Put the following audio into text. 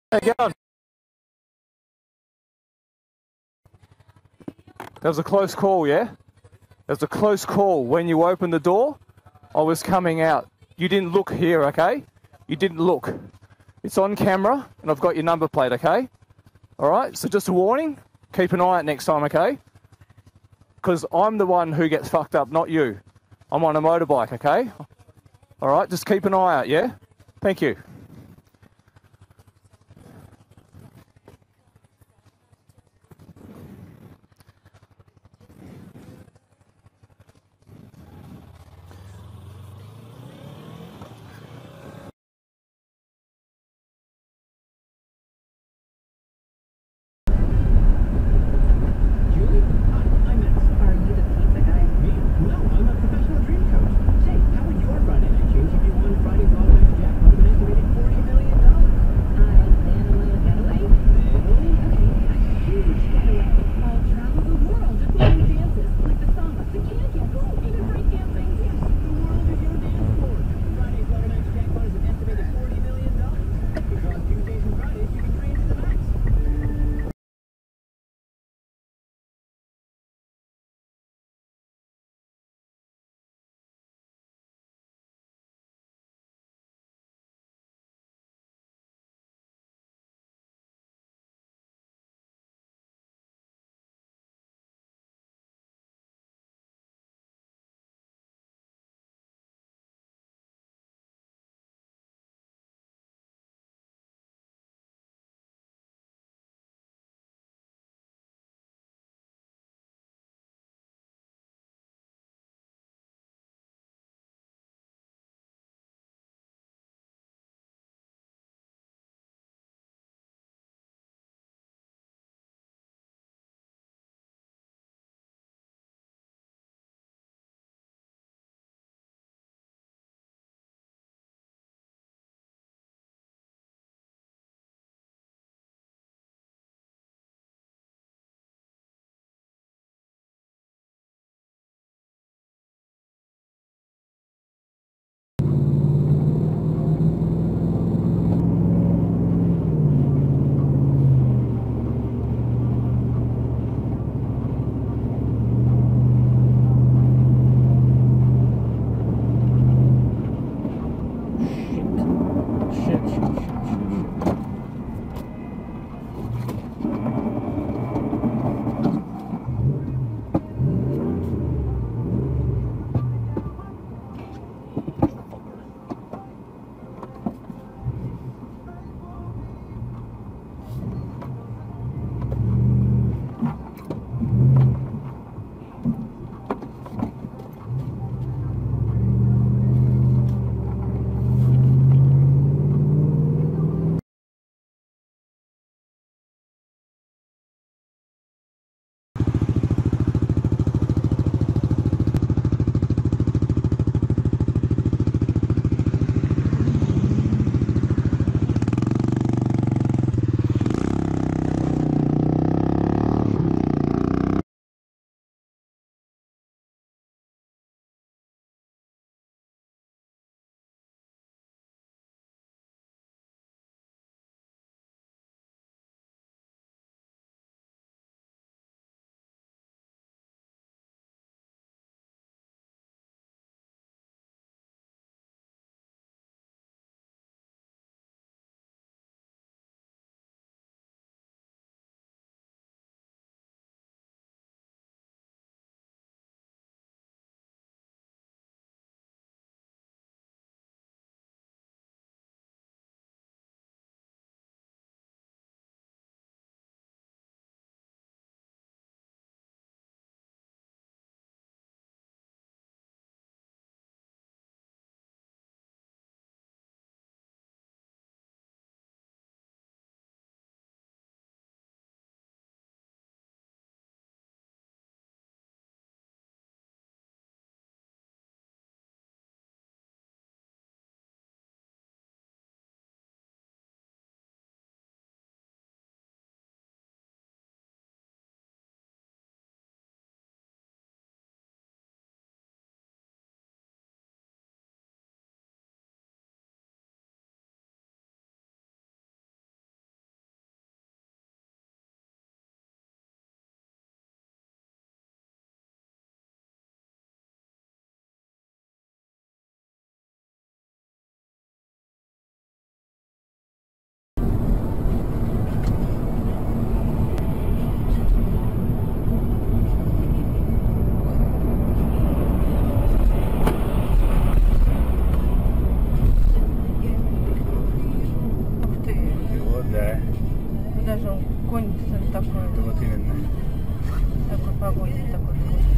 How you going? That was a close call, yeah? That was a close call. When you opened the door, I was coming out. You didn't look here, okay? You didn't look. It's on camera, and I've got your number plate, okay? All right, so just a warning, keep an eye out next time, okay? Because I'm the one who gets fucked up, not you. I'm on a motorbike, okay? All right, just keep an eye out, yeah? Thank you. Да. Даже конь такой, Это вот именно. такой погоде, такой вкусный.